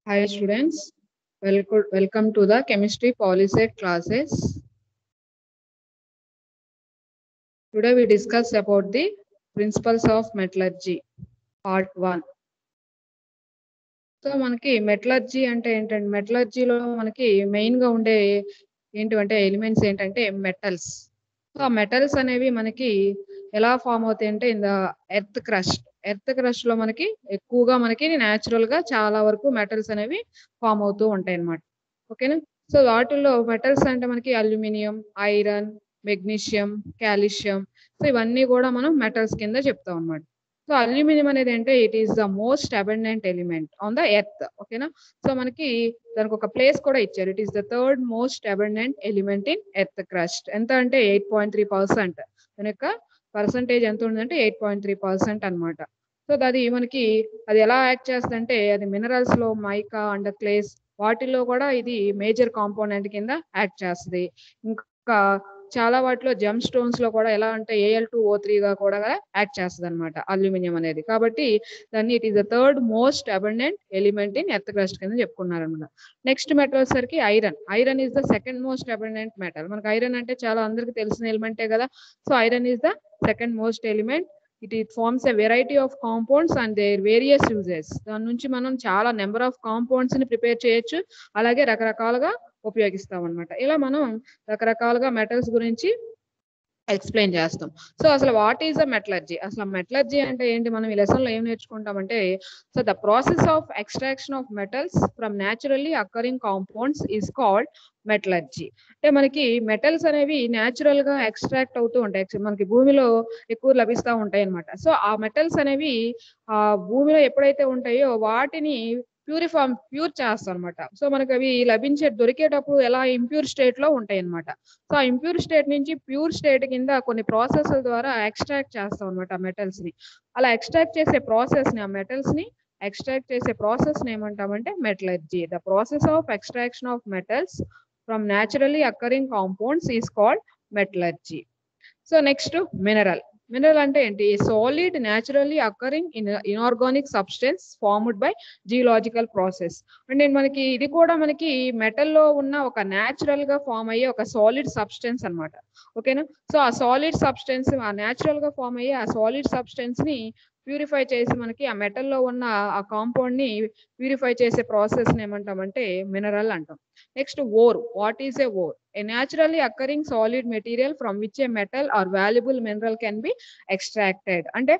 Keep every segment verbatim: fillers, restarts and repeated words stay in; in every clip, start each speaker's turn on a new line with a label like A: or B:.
A: Hi students, welcome, welcome to the chemistry policy classes. Today we discuss about the principles of metallurgy, part one. So మనకి metallurgy అంటే ఏంటంటే మెటలర్జీలో మనకి మెయిన్గా ఉండే ఏంటంటే ఎలిమెంట్స్ ఏంటంటే మెటల్స్. సో ఆ మెటల్స్ అనేవి మనకి ఎలా ఫామ్ అవుతాయి అంటే in the earth crust earth crust లో మనకి ఎక్కువగా మనకి న్యాచురల్ గా చాలా వరకు మెటల్స్ అనేవి ఫామ్ అవుతూ ఉంటాయి అన్నమాట. ఓకేనా. సో వాటిల్లో మెటల్స్ అంటే మనకి aluminium, iron, magnesium, calcium, so ఇవన్నీ కూడా మనం మెటల్స్ కింద చెప్తాం అన్నమాట. సో అల్యూమినియం అనేది అంటే it is the most abundant element on the earth. ఓకేనా. సో మనకి దానికి ఒక ప్లేస్ కూడా ఇచ్చారు. It is the third most abundant element in earth crust. ఎంత అంటే ఎయిట్ పాయింట్ త్రీ పర్సెంట్ దాని యొక్క పర్సంటేజ్ ఎంత ఉందంటే ఎయిట్ పాయింట్ త్రీ పర్సెంట్ అనమాట. సో అది మనకి అది ఎలా యాక్ట్ చేస్తుందంటే అది మినరల్స్ లో మైకా అండ్ క్లేస్ వాటిల్లో కూడా ఇది మేజర్ కాంపోనెంట్ కింద యాక్ట్ చేస్తుంది. ఇంకా చాలా వాటిలో జెమ్ స్టోన్స్ లో కూడా ఎలా అంటే ఏఎల్ టూ ఓ త్రీ గా కూడా యాక్ట్ చేస్తుంది అనమాట అల్యూమినియం అనేది. కాబట్టి దాన్ని it is the third most abundant element in earth crust కింద చెప్పుకున్నారు అనమాట. నెక్స్ట్ మెటల్ సరికి iron. Iron is the second most abundant metal. మనకు ఐరన్ అంటే చాలా అందరికి తెలిసిన ఎలిమెంటే కదా. So iron is the second most element. It it forms a variety of compounds and their various uses. దాని నుంచి మనం చాలా నెంబర్ ఆఫ్ కాంపౌండ్స్ ని ప్రిపేర్ చేయొచ్చు, అలాగే రకరకాలుగా ఉపయోగిస్తాం అనమాట. ఇలా మనం రకరకాలుగా మెటల్స్ గురించి ఎక్స్ప్లెయిన్ చేస్తాం. సో అసలు వాట్ ఈస్ ద మెటలర్జీ? అసలు మెటలర్జీ అంటే ఏంటి? మనం ఈ లెసన్ లో ఏం నేర్చుకుంటామంటే so the process of extraction of metals from naturally occurring compounds is called metallurgy. అంటే మనకి మెటల్స్ అనేవి న్యాచురల్ గా ఎక్స్ట్రాక్ట్ అవుతూ ఉంటాయి, మనకి భూమిలో ఎక్కువ లభిస్తూ ఉంటాయి అనమాట. సో ఆ మెటల్స్ అనేవి ఆ భూమిలో ఎప్పుడైతే ఉంటాయో వాటిని ప్యూరిఫామ్ ప్యూర్ చేస్తాం అనమాట. సో మనకి అవి లభించే దొరికేటప్పుడు ఎలా ఇంప్యూర్ స్టేట్ లో ఉంటాయి అనమాట. సో ఆ ఇంప్యూర్ స్టేట్ నుంచి ప్యూర్ స్టేట్ కింద కొన్ని ప్రాసెస్ ద్వారా ఎక్స్ట్రాక్ట్ చేస్తాం అనమాట మెటల్స్ ని. అలా ఎక్స్ట్రాక్ట్ చేసే ప్రాసెస్ ని ఆ మెటల్స్ ని ఎక్స్ట్రాక్ట్ చేసే ప్రాసెస్ ని ఏమంటామంటే metallurgy. The process of extraction of metals from naturally occurring compounds is called metallurgy. So next mineral. Mineral అంటే ఏంటి? Solid naturally occurring in inorganic substance formed by geological process. అంటే మనకి ఇది కూడా మనకి మెటల్లో ఉన్న ఒక న్యాచురల్ గా ఫామ్ అయ్యే ఒక సాలిడ్ సబ్స్టెన్స్ అనమాట. ఓకేనా. సో ఆ సాలిడ్ సబ్స్టెన్స్ ఆ న్యాచురల్ గా ఫామ్ అయ్యే ఆ సాలిడ్ సబ్స్టెన్స్ ని ప్యూరిఫై చేసి మనకి ఆ మెటల్లో ఉన్న ఆ కాంపౌండ్ ని ప్యూరిఫై చేసే ప్రాసెస్ ని ఏమంటామంటే మినరల్ అంటాం. Next ore. What is a ore? A naturally occurring solid material from which a metal or valuable mineral can be extracted. అంటే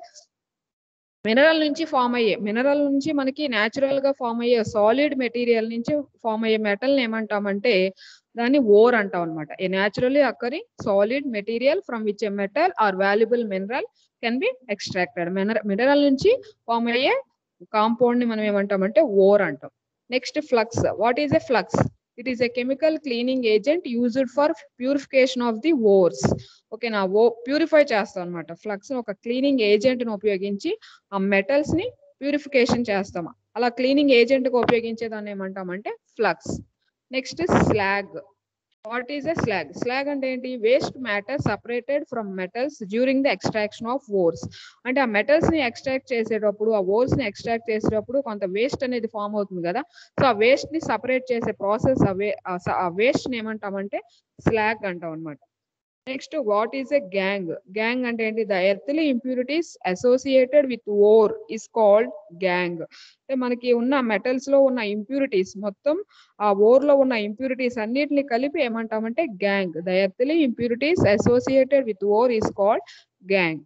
A: మినరల్ నుంచి ఫామ్ అయ్యే మినరల్ నుంచి మనకి న్యాచురల్ గా ఫామ్ అయ్యే సాలిడ్ మెటీరియల్ నుంచి ఫామ్ అయ్యే మెటల్ ఏమంటామంటే దాన్ని ఓర్ అంటాం అనమాట. A naturally occurring solid material from which a metal or valuable mineral can be extracted. Mineral నుంచి ఫామ్ అయ్యే కాంపౌండ్ ని మనం ఏమంటామంటే ఓర్ అంటాం. Next flux. What is a flux? It is a chemical cleaning agent used for purification of the ores. Okay నా ఓ purify చేస్తాం అనమాట. ఫ్లక్స్ ఒక క్లీనింగ్ ఏజెంట్ ని ఉపయోగించి ఆ మెటల్స్ ని ప్యూరిఫికేషన్ చేస్తాం. అలా క్లీనింగ్ ఏజెంట్ గా ఉపయోగించేదాన్ని ఏమంటామంటే flux. Next slag. What is a slag? Slag అంటే ఏంటి? Waste matter separated from metals during the extraction of ores. అంటే ఆ మెటల్స్ ని ఎక్స్ట్రాక్ట్ చేసేటప్పుడు ఆ ఓర్స్ ని ఎక్స్ట్రాక్ట్ చేసేటప్పుడు కొంత వేస్ట్ అనేది ఫామ్ అవుతుంది కదా. సో ఆ వేస్ట్ ని సపరేట్ చేసే ప్రాసెస్ ఆ వేస్ట్ ని ఏమంటామంటే స్లాగ్ అంటాం అనమాట. Next what is a gangue? Gangue అంటే ఏంటి? The earthly impurities associated with ore is called gangue. అంటే మనకి ఉన్న మెటల్స్ లో ఉన్న ఇంప్యూరిటీస్ మొత్తం ఆ ఓర్ లో ఉన్న ఇంప్యూరిటీస్ అన్నిటిని కలిపి ఏమంటామంటే gangue. The earthly impurities associated with ore is called gangue.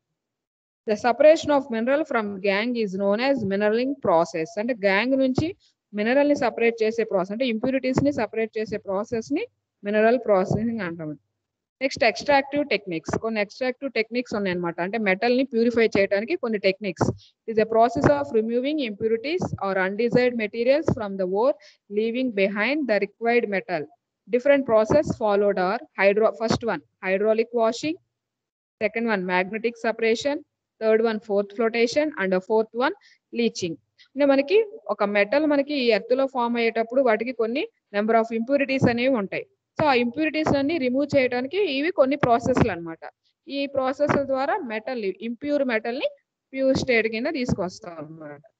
A: The separation of mineral from gangue is known as mineral process. అంటే గ్యాంగ్ నుంచి మినరల్ ని సపరేట్ చేసే ప్రాసెస్ అంటే ఇంప్యూరిటీస్ ని సపరేట్ చేసే ప్రాసెస్ ని మినరల్ ప్రాసెసింగ్ అంటాం. Next extractive techniques. కొన్ని ఎక్స్ట్రాక్టివ్ టెక్నిక్స్ ఉన్నాయన్నమాట. అంటే మెటల్ ని ప్యూరిఫై చేయడానికి కొన్ని techniques. Is a process of removing impurities or undesired materials from the ore leaving behind the required metal. Different process followed are hydro first one hydraulic washing, second one magnetic separation, third one froth flotation and fourth one leaching. అంటే మనకి ఒక metal మనకి earth లో form అయ్యేటప్పుడు వాటికి కొన్ని number of impurities అనేవి ఉంటాయి. సో ఆ ఇంప్యూరిటీస్ అన్ని రిమూవ్ చేయడానికి ఇవి కొన్ని ప్రాసెస్లు అనమాట. ఈ ప్రాసెస్ ద్వారా మెటల్ ఇంప్యూర్ మెటల్ ని ప్యూర్ స్టేట్ కింద తీసుకొస్తాం అనమాట.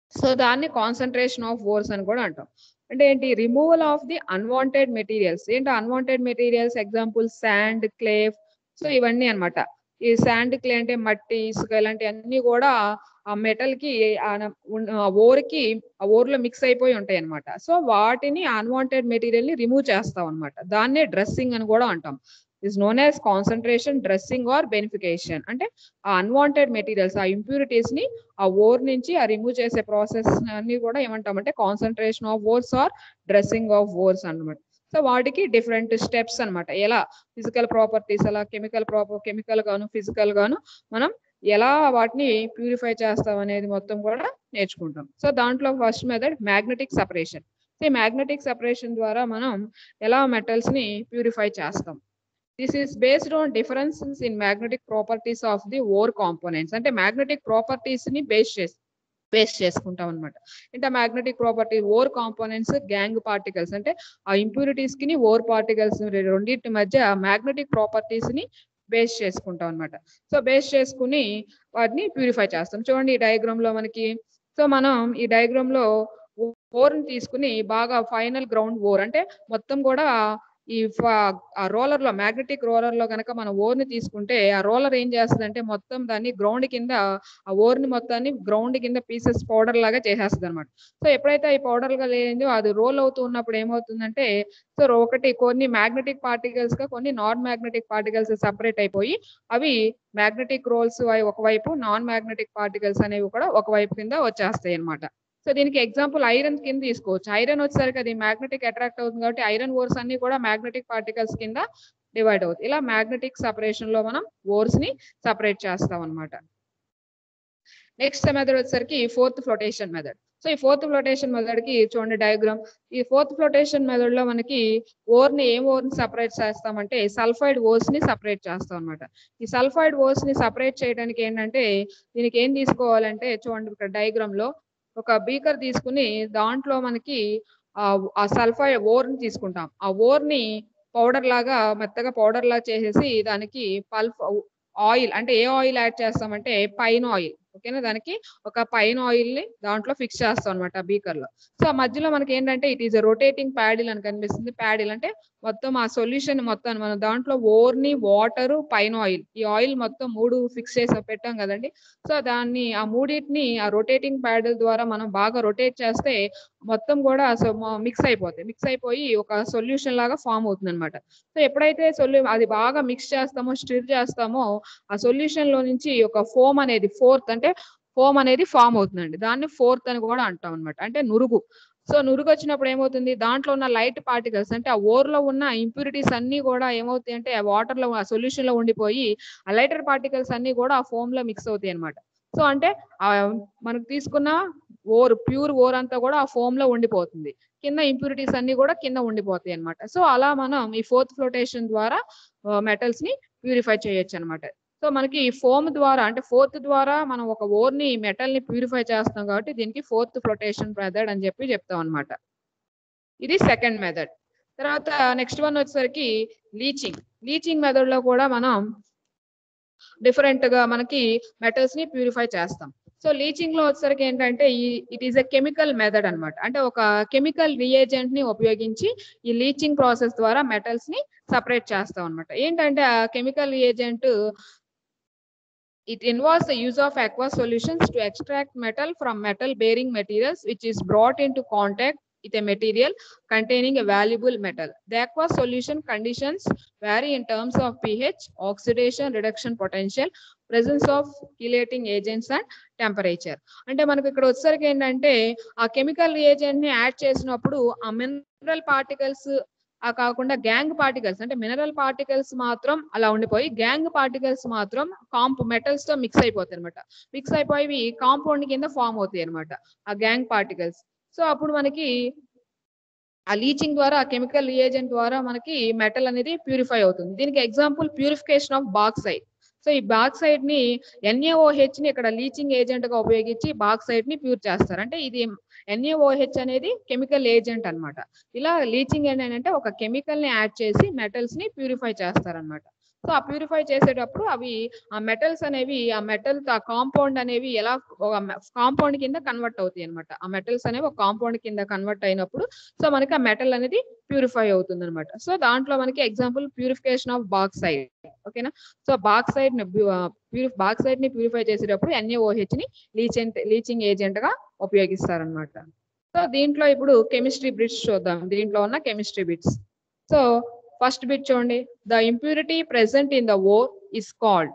A: సో దాన్ని కాన్సంట్రేషన్ ఆఫ్ ఓర్స్ అని కూడా అంటాం. అంటే ఏంటి? Removal of the unwanted materials. ఏంటి unwanted materials? Example sand, clay. So ఇవన్నీ అన్నమాట. ఈ శాండ్, క్లే అంటే మట్టి, ఇసుక ఇలాంటివన్నీ కూడా ఆ మెటల్‌కి ఆన ఉన్ ఓర్‌కి ఆ ఓర్‌లో మిక్స్ అయిపోయి ఉంటాయన్నమాట. సో వాటిని అన్‌వాంటెడ్ మెటీరియల్‌ని రిమూవ్ చేస్తాం అన్నమాట. దాన్నే డ్రెస్సింగ్ అని కూడా అంటాం. Is known as concentration, dressing or beneficiation. అంటే ఆ అన్‌వాంటెడ్ మెటీరియల్స్, ఆ ఇంప్యూరిటీస్‌ని ఆ ఓర్ నుంచి ఆ రిమూవ్ చేసే ప్రాసెస్ అన్ని కూడా ఏమంటామంటే concentration of ores or dressing of ores అన్నమాట. సో వాటికి డిఫరెంట్ స్టెప్స్ అన్నమాట. ఎలా ఫిజికల్ ప్రాపర్టీస్, అలా కెమికల్ ప్రాపర్ కెమికల్ గాను, ఫిజికల్ గాను మనం ఎలా వాటిని ప్యూరిఫై చేస్తాం అనేది మొత్తం కూడా నేర్చుకుంటాం. సో దాంట్లో first method magnetic separation. So ఈ మ్యాగ్నెటిక్ సెపరేషన్ ద్వారా మనం ఎలా మెటల్స్‌ని ప్యూరిఫై చేస్తాం. This is based on differences in magnetic properties of the ore components. అంటే మ్యాగ్నెటిక్ ప్రాపర్టీస్‌ని బేస్ చేసి బేస్ చేసుకుంటాం అన్నమాట. అంటే magnetic property ore components, gangue particles అంటే ఆ ఇంప్యూరిటీస్‌కిని ఓర్ పార్టికల్స్ రెండిటి మధ్య మ్యాగ్నెటిక్ ప్రాపర్టీస్‌ని బేస్ చేసుకుంటాం అన్నమాట. సో బేస్ చేసుకొని వాటిని ప్యూరిఫై చేస్తాం. చూడండి ఈ డయాగ్రామ్‌లో మనకి. సో మనం ఈ డయాగ్రామ్‌లో ఓర్‌ని తీసుకొని బాగా ఫైనల్ గ్రౌండ్ ఓర్ అంటే మొత్తం కూడా ఈ ఫ ఆ రోలర్‌లో మ్యాగ్నెటిక్ రోలర్‌లో గనక మనం ఓర్‌ని తీసుకుంటే ఆ రోలర్ ఏం చేస్తదంటే మొత్తం దాన్ని గ్రౌండ్ కింద ఆ ఓర్‌ని మొత్తాన్ని గ్రౌండ్ కింద పీసెస్ పౌడర్ లాగా చేసేస్తదన్నమాట. సో ఎప్పుడైతే ఈ పౌడర్‌గా లేనిదో అది రోల్ అవుతూ ఉన్నప్పుడు ఏమవుతుందంటే సో ఒకటి కొన్ని మ్యాగ్నెటిక్ పార్టికల్స్‌గా కొన్ని నాన్ మ్యాగ్నెటిక్ పార్టికల్స్ సెపరేట్ అయిపోయి అవి మ్యాగ్నెటిక్ రోల్స్ ఒకవైపు, నాన్ మ్యాగ్నెటిక్ పార్టికల్స్ అనేవి కూడా ఒకవైపు కింద వచ్చేస్తాయన్నమాట. సో దీనికి ఎగ్జాంపుల్ ఐరన్ కింద తీసుకోవచ్చు. ఐరన్ వచ్చేసరికి అది మ్యాగ్నెటిక్ అట్రాక్ట్ అవుతుంది కాబట్టి ఐరన్ ఓర్స్ అన్ని కూడా మ్యాగ్నెటిక్ పార్టికల్స్ కింద డివైడ్ అవుతాయి. ఇలా మ్యాగ్నెటిక్ సెపరేషన్‌లో మనం ఓర్స్‌ని సెపరేట్ చేస్తాం అన్నమాట. నెక్స్ట్ మెథడ్ వచ్చేసరికి ఫోర్త్ ఫ్లోటేషన్ మెథడ్. సో ఈ ఫోర్త్ ఫ్లోటేషన్ మెథడ్‌కి చూడండి డయాగ్రామ్. ఈ ఫోర్త్ ఫ్లోటేషన్ మెథడ్‌లో మనకి ఓర్‌ని ఏం ఓర్‌ని సెపరేట్ చేస్తామంటే సల్ఫైడ్ ఓర్స్‌ని సెపరేట్ చేస్తాం అన్నమాట. ఈ సల్ఫైడ్ ఓర్స్‌ని సెపరేట్ చేయడానికి ఏంటంటే దీనికి ఏం తీసుకోవాలంటే చూడండి ఇక్కడ డయాగ్రామ్‌లో ఒక బీకర్ తీసుకొని దాంట్లో మనకి ఆహ్, ఆ సల్ఫైడ్ ఓర్‌ని తీసుకుంటాం. ఆ ఓర్‌ని పౌడర్ లాగా మెత్తగా పౌడర్ లాగా చేసేసి దానికి పల్ప్ ఆయిల్ అంటే ఏ ఆయిల్ యాడ్ చేస్తామంటే పైన్ ఆయిల్. ఓకేనా? దానికి ఒక పైన్ ఆయిల్‌ని దాంట్లో ఫిక్స్ చేస్తాం అన్నమాట బీకర్‌లో. సో ఆ మధ్యలో మనకేంటంటే it is a rotating paddle అని కనిపిస్తుంది. ప్యాడిల్ అంటే మొత్తం ఆ సొల్యూషన్ మొత్తాన్ని మనం దాంట్లో ఓర్‌ని, వాటరు, పైన్ ఆయిల్ ఈ ఆయిల్ మొత్తం మూడు ఫిక్స్ చేసి పెట్టాం కదండీ! సో దాన్ని ఆ మూడిటిని ఆ రొటేటింగ్ ప్యాడిల్ ద్వారా మనం బాగా రొటేట్ చేస్తే మొత్తం కూడా సో మ మిక్స్ అయిపోతాయి. మిక్స్ అయిపోయి ఒక సొల్యూషన్ లాగా ఫార్మ్ అవుతుందన్నమాట. సో ఎప్పుడైతే సొల్యూ అది బాగా మిక్స్ చేస్తామో, స్టిర్ చేస్తామో ఆ సొల్యూషన్‌లో నుంచి ఒక ఫోమ్ అనేది ఫోర్త్ అంటే ఫోమ్ అనేది ఫార్మ్ అవుతుందండి. దాన్ని ఫోర్త్ అని కూడా అంటాం అన్నమాట. అంటే నురుగు. సో నురుగొచ్చినప్పుడు ఏమవుతుంది? దాంట్లో ఉన్న లైట్ పార్టికల్స్ అంటే ఆ ఓర్‌లో ఉన్న ఇంప్యూరిటీస్ అన్నీ కూడా ఏమవుతాయంటే ఆ వాటర్‌లో ఆ సొల్యూషన్‌లో ఉండిపోయి ఆ లైటర్ పార్టికల్స్ అన్నీ కూడా ఆ ఫోమ్‌లో మిక్స్ అవుతాయన్నమాట. సో అంటే ఆహ్, మనకు తీసుకున్న ఓర్ ప్యూర్ ఓర్ అంతా కూడా ఆ ఫోమ్‌లో ఉండిపోతుంది. కింద ఇంప్యూరిటీస్ అన్నీ కూడా కింద ఉండిపోతాయన్నమాట. సో అలా మనం ఈ ఫోర్త్ ఫ్లోటేషన్ ద్వారా ఆహ్, మెటల్స్‌ని ప్యూరిఫై చేయొచ్చన్నమాట. సో మనకి ఫోమ్ ద్వారా అంటే ఫోర్త్ ద్వారా మనం ఒక ఓర్‌ని మెటల్‌ని ప్యూరిఫై చేస్తాం కాబట్టి దీనికి ఫోర్త్ ఫ్లోటేషన్ మెథడ్ అని చెప్పి చెప్తాం అన్నమాట. ఇది సెకండ్ మెథడ్. తర్వాత నెక్స్ట్ వన్ వచ్చేసరికి లీచింగ్. లీచింగ్ మెథడ్‌లో కూడా మనం డిఫరెంట్‌గా మనకి మెటల్స్‌ని ప్యూరిఫై చేస్తాం. సో లీచింగ్‌లో వచ్చేసరికి ఏంటంటే ఈ it is a chemical method అన్నమాట. అంటే ఒక కెమికల్ రియేజెంట్‌ని ఉపయోగించి ఈ లీచింగ్ ప్రాసెస్ ద్వారా మెటల్స్‌ని సెపరేట్ చేస్తాం అన్నమాట. ఏంటంటే ఆ chemical reagent it involves the use of aqueous solutions to extract metal from metal bearing materials which is brought into contact with a material containing a valuable metal. The aqueous solution conditions vary in terms of pH, oxidation reduction potential, presence of chelating agents and temperature. అంటే మనకు ఇక్కడ వచ్చేసరికి ఏంటంటే ఆ chemical reagent ని add చేసినప్పుడు ఆ mineral particles ఆ కాకుండా గ్యాంగ్ పార్టికల్స్ అంటే మినరల్ పార్టికల్స్ మాత్రం అలా ఉండిపోయి గ్యాంగ్ పార్టికల్స్ మాత్రం కాంప్ మెటల్స్ తో మిక్స్ అయిపోతాయి అనమాట. మిక్స్ అయిపోయి కాంపౌండ్ కింద ఫామ్ అవుతాయి అనమాట ఆ గ్యాంగ్ పార్టికల్స్. సో అప్పుడు మనకి ఆ లీచింగ్ ద్వారా ఆ కెమికల్ రియేజెంట్ ద్వారా మనకి మెటల్ అనేది ప్యూరిఫై అవుతుంది. దీనికి example purification of bauxite. So ఈ బాక్సైట్ ని ఎన్ఏఓహెచ్ ని ఇక్కడ లీచింగ్ ఏజెంట్ గా ఉపయోగించి బాక్సైట్ ని ప్యూర్ చేస్తారు. అంటే ఇది ఎన్ఏఓహెచ్ అనేది కెమికల్ ఏజెంట్ అన్నమాట. ఇలా లీచింగ్ ఏంటంటే ఒక కెమికల్ ని యాడ్ చేసి మెటల్స్ ని ప్యూరిఫై చేస్తారన్నమాట. సో ఆ ప్యూరిఫై చేసేటప్పుడు అవి ఆ మెటల్స్ అనేవి ఆ మెటల్ ఆ కాంపౌండ్ అనేవి ఎలా కాంపౌండ్ కింద కన్వర్ట్ అవుతాయి అనమాట. ఆ మెటల్స్ అనేవి ఒక కాంపౌండ్ కింద కన్వర్ట్ అయినప్పుడు సో మనకి ఆ మెటల్ అనేది ప్యూరిఫై అవుతుంది అనమాట. సో దాంట్లో మనకి ఎగ్జాంపుల్ ప్యూరిఫికేషన్ ఆఫ్ బాక్సైట్. ఓకేనా. సో బాక్సైట్ ని బాక్సైట్ ని ప్యూరిఫై చేసేటప్పుడు ఎన్ఏఓహెచ్ ని లీచెంట్ లీచింగ్ ఏజెంట్ గా ఉపయోగిస్తారనమాట. సో దీంట్లో ఇప్పుడు కెమిస్ట్రీ బిట్స్ చూద్దాం. దీంట్లో ఉన్న chemistry bits. So first bit చూడండి. The impurity present in the ore is called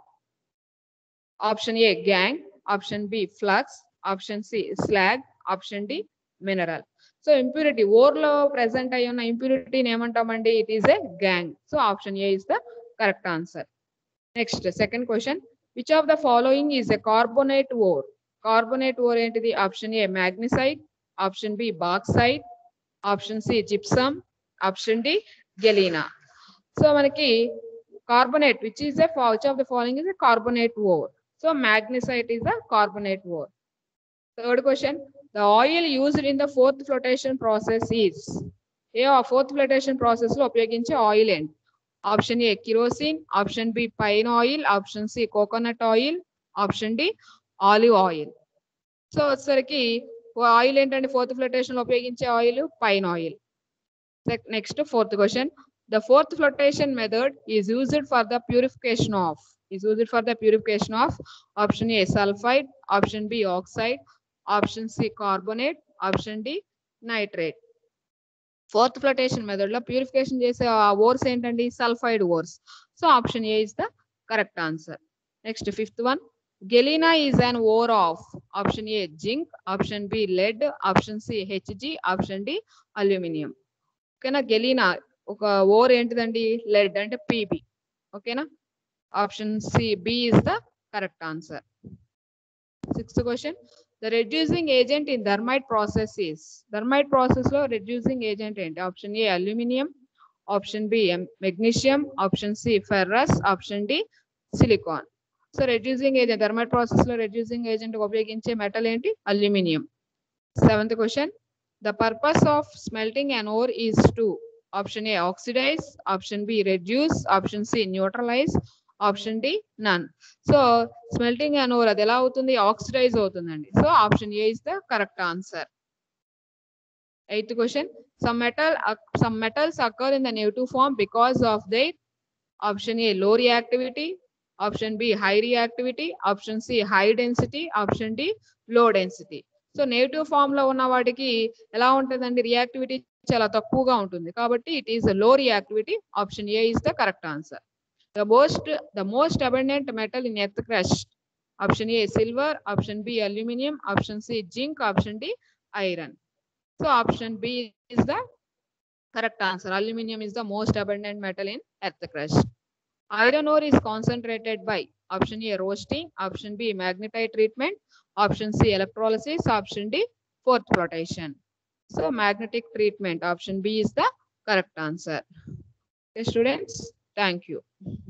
A: option A gangue, option B flux, option C slag, option D mineral. So impurity ore లో present అయి ఉన్న ఇంప్యూరిటీని ఏమంటామండి? It is a gangue. So option A is the correct answer. Next second question. Which of the following is a carbonate ore? Carbonate ore ఏంటిది? Option A magnesite, option B bauxite, option C gypsum, option D galena. So మనకి carbonate which is a which of the following is a carbonate ore. So magnesite is the carbonate ore. Third question. The oil used in the froth flotation process is. ఏ froth flotation process లో ఉపయోగించే oil ఏంటి? Option A kerosene, option B pine oil, option C coconut oil, option D olive oil. So వచ్చేసరికి oil ఏంటంటే froth flotation లో ఉపయోగించే oil pine oil. Next fourth question. The froth flotation method is used for the purification of is used for the purification of option A sulfide, option B oxide, option C carbonate, option D nitrate. Fourth flotation method లో purification చేసే ores ఏంటండి? Sulphide ores. So option A is the correct answer. Next fifth one. Galena is an ore of option A zinc, option B lead, option C HG, option D aluminium. ఓకేనా. Galena ఒక ore ఏంటిదండి? Lead అంటే PB. ఓకేనా. Option C, B is the correct answer. Sixth question. The reducing agent in thermite process is. Thermite process lo reducing agent enti? Option A aluminum, option B magnesium, option C ferrous, option D silicon. So reducing agent thermite process lo reducing agent upayoginche metal enti? Aluminum. Seventh question. The purpose of smelting an ore is to. Option A oxidize, option B reduce, option C neutralize, option D none. So smelting an ore అది ఎలా అవుతుంది? Oxidise అవుతుందండి. So option A is the correct answer. Eighth question. Some metal some metals occur in the negative form because of their. Option A low reactivity, option B high reactivity, option C high density, option D low density. So negative form లో ఉన్న వాటికి ఎలా ఉంటుందండి? Reactivity చాలా తక్కువగా ఉంటుంది. కాబట్టి it is low reactivity. Option A is the correct answer. The most the most abundant metal in earth crust. Option A silver, option B aluminum, option C zinc, option D iron. So option B is the correct answer. Aluminum is the most abundant metal in earth crust. Iron ore is concentrated by option A roasting, option B magnetite treatment, option C electrolysis, option D fourth flotation. So magnetic treatment, option B is the correct answer. Okay, students, thank you.